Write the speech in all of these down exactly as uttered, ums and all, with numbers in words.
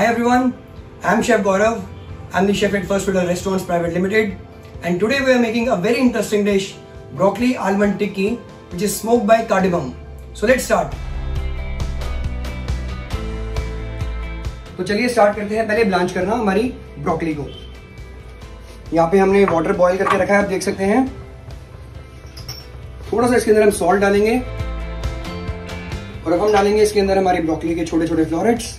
Hi everyone, I am Chef Gaurav. I am the chef at First Filter Restaurants Private Limited, and today we are making a very interesting dish, broccoli almond tikki, which is smoked by cardamom. So let's start. तो चलिए start करते हैं। पहले blanch करना हमारी broccoli को। यहाँ पे हमने वाटर बॉईल करके रखा है, आप देख सकते हैं। थोड़ा सा इसके अंदर हम सॉल्ट डालेंगे और अब हम डालेंगे इसके अंदर हमारी ब्रोकली के छोटे छोटे फ्लोरेट्स।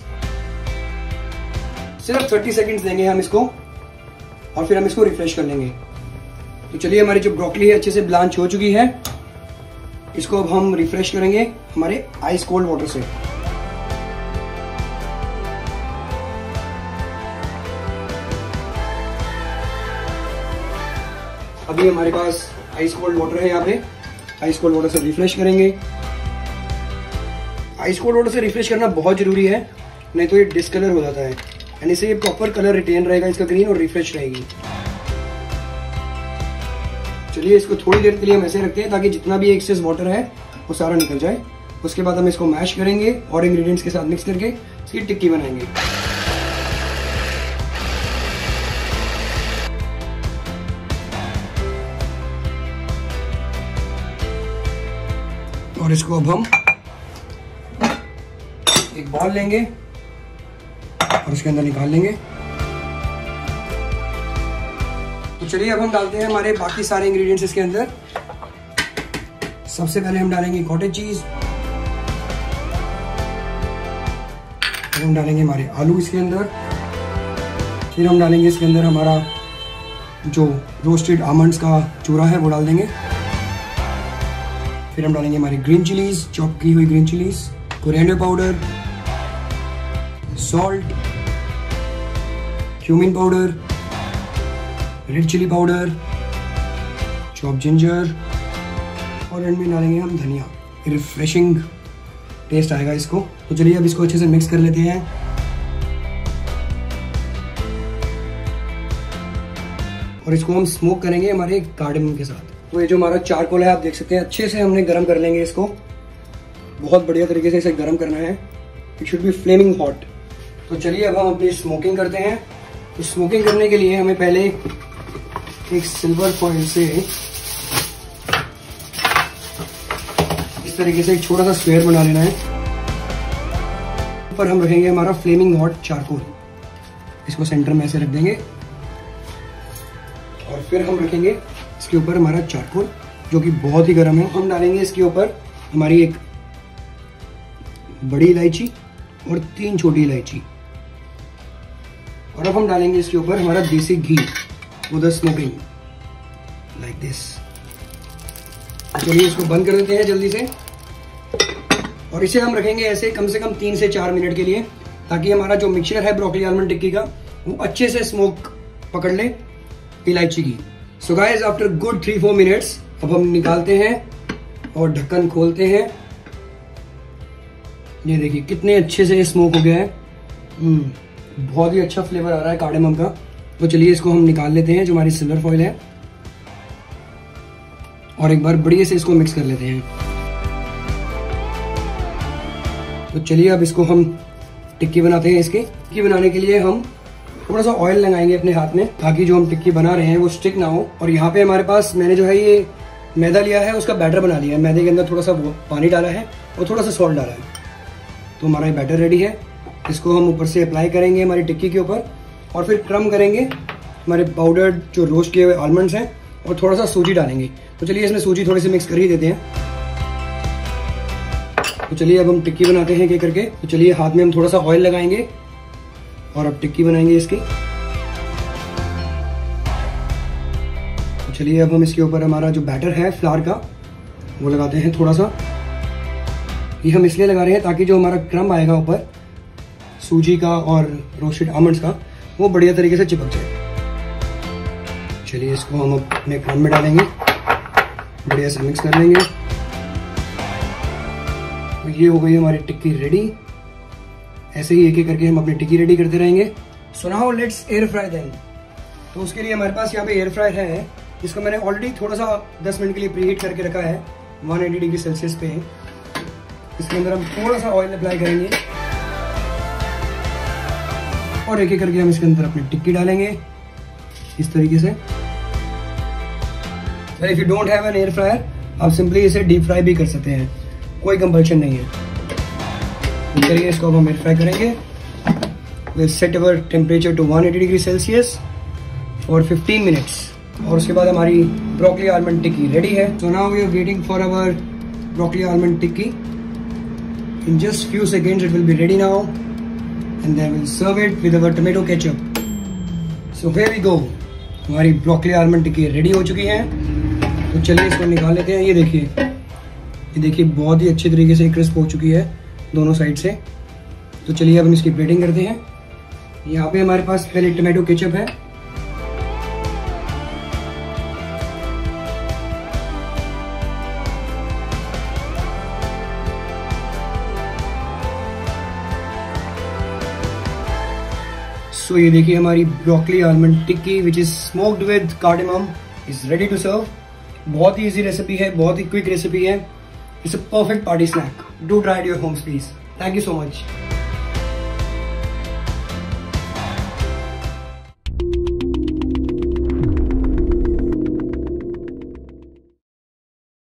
सिर्फ तीस सेकंड्स देंगे हम इसको और फिर हम इसको रिफ्रेश कर लेंगे। तो चलिए, हमारी जो ब्रोकली है अच्छे से ब्लांच हो चुकी है। इसको अब हम रिफ्रेश करेंगे हमारे आइस कोल्ड वाटर से। अभी हमारे पास आइस कोल्ड वाटर है। यहाँ पे आइस कोल्ड वाटर से रिफ्रेश करेंगे। आइस कोल्ड वाटर से रिफ्रेश करना बहुत जरूरी है, नहीं तो ये डिसकलर हो जाता है। यानी से ये प्रॉपर कलर रिटेन रहेगा इसका ग्रीन और रिफ्रेश रहेगी। चलिए, इसको थोड़ी देर के लिए हम ऐसे रखते हैं ताकि जितना भी एक्सेस वाटर है वो सारा निकल जाए। उसके बाद हम इसको मैश करेंगे और इंग्रेडिएंट्स के साथ मिक्स करके इसकी टिक्की बनाएंगे। और इसको अब हम एक बॉल लेंगे और उसके अंदर निकाल लेंगे। तो चलिए, अब हम डालते हैं हमारे बाकी सारे इंग्रेडिएंट्स इसके अंदर। सबसे पहले हम डालेंगे कॉटेज चीज, फिर हम डालेंगे हमारे आलू इसके अंदर, फिर हम डालेंगे इसके अंदर हमारा जो रोस्टेड आमंड्स का चूरा है वो डाल देंगे। फिर हम डालेंगे हमारी ग्रीन चिलीज, चॉप की हुई green chillies, coriander powder, salt, cumin powder, red chilli powder, chop ginger और एंड में डालेंगे हम धनिया। रिफ्रेशिंग टेस्ट आएगा इसको। तो चलिए, अब इसको अच्छे से मिक्स कर लेते हैं। और इसको हम स्मोक करेंगे हमारे कार्डेमम के साथ। तो ये जो हमारा चारकोल है, आप देख सकते हैं, अच्छे से हमने गर्म कर लेंगे इसको। बहुत बढ़िया तरीके से इसे गर्म करना है। It should be flaming hot. तो चलिए, अब हम अपनी स्मोकिंग करते हैं। तो स्मोकिंग करने के लिए हमें पहले एक सिल्वर फॉइल से इस तरीके से एक छोटा सा स्क्वायर बना लेना है। ऊपर हम रखेंगे हमारा फ्लेमिंग हॉट चारकोल। इसको सेंटर में ऐसे रख देंगे और फिर हम रखेंगे इसके ऊपर हमारा चारकोल जो कि बहुत ही गर्म है। हम डालेंगे इसके ऊपर हमारी एक बड़ी इलायची और तीन छोटी इलायची, और अब हम डालेंगे इसके ऊपर हमारा देसी घी with the smoking like this. चलिए, इसको बंद कर देते हैं जल्दी से। और इसे हम रखेंगे ऐसे कम से कम तीन से चार मिनट के लिए, ताकि हमारा जो मिक्सचर है ब्रोकली आलमंड टिक्की का वो अच्छे से स्मोक पकड़ ले इलायची की। So guys, after good three four minutes अब हम निकालते हैं और ढक्कन खोलते हैं। ये देखिए कितने अच्छे से स्मोक हो गया है। हम्म बहुत ही अच्छा फ्लेवर आ रहा है कार्डेमम का। तो चलिए, इसको हम निकाल लेते हैं जो हमारी सिल्वर फॉइल है, और एक बार बढ़िया से इसको मिक्स कर लेते हैं। तो चलिए, अब इसको हम टिक्की बनाते हैं। इसकी टिक्की बनाने के लिए हम थोड़ा सा ऑयल लगाएंगे अपने हाथ में, ताकि जो हम टिक्की बना रहे हैं वो स्टिक ना हो। और यहाँ पे हमारे पास मैंने जो है ये मैदा लिया है, उसका बैटर बना लिया है। मैदे के अंदर थोड़ा सा पानी डाला है और थोड़ा सा सॉल्ट डाला है। तो हमारा ये बैटर रेडी है। इसको हम ऊपर से अप्लाई करेंगे हमारी टिक्की के ऊपर, और फिर क्रम करेंगे हमारे पाउडर्ड जो रोस्ट किए हुए आलमंड्स हैं, और थोड़ा सा सूजी डालेंगे। तो चलिए, इसमें सूजी थोड़ी सी मिक्स कर ही देते हैं। तो चलिए, अब हम टिक्की बनाते हैं एक करके। तो चलिए, हाथ में हम थोड़ा सा ऑयल लगाएंगे और अब टिक्की बनाएंगे इसकी। तो चलिए, अब हम इसके ऊपर हमारा जो बैटर है फ्लावर का वो लगाते हैं थोड़ा सा। ये हम इसलिए लगा रहे हैं ताकि जो हमारा क्रम्ब आएगा ऊपर सूजी का और रोस्टेड आमंड्स का वो बढ़िया तरीके से चिपक जाए। चलिए, इसको हम अपने क्रम्ब में डालेंगे, बढ़िया से मिक्स कर लेंगे। तो ये हो गई हमारी टिक्की रेडी। ऐसे ही एक एक करके हम अपनी टिक्की रेडी करते रहेंगे। So now let's air fry them. तो उसके लिए हमारे पास यहाँ पे एयर फ्रायर है, जिसको मैंने ऑलरेडी थोड़ा सा दस मिनट के लिए प्रीहीट करके रखा है एक सौ अस्सी डिग्री सेल्सियस पे। इसके अंदर हम थोड़ा सा ऑयल अप्लाई करेंगे और एक एक करके हम इसके अंदर अपनी टिक्की डालेंगे इस तरीके से। If you don't have an air fryer, आप सिंपली इसे डीप फ्राई भी कर सकते हैं, कोई कंपल्शन नहीं है। चलिए इसको अब हम एयर फ्राई करेंगे। Will set our temperature to one eighty degree Celsius for fifteen minutes. और उसके बाद हमारी ब्रोकली आलमंड टिक्की रेडी है। So now we are waiting for our broccoli almond tikki. In just few seconds it will be ready now and then will serve it with our tomato ketchup. So here we go, हमारी broccoli almond tikki ready हो चुकी है। तो चलिए इसको निकाल लेते हैं। ये देखिए, ये देखिए बहुत ही अच्छे तरीके से क्रिस्प हो चुकी है दोनों साइड से। तो चलिए अब हम इसकी प्लेटिंग करते हैं। यहाँ पे हमारे पास पहले टोमेटो केचप है, सो so, ये देखिए हमारी broccoli almond tikki which is smoked with cardamom is ready to serve. बहुत ही इजी रेसिपी है, बहुत ही क्विक रेसिपी है। It's a perfect party snack. Do try it your homes please. Thank you so much.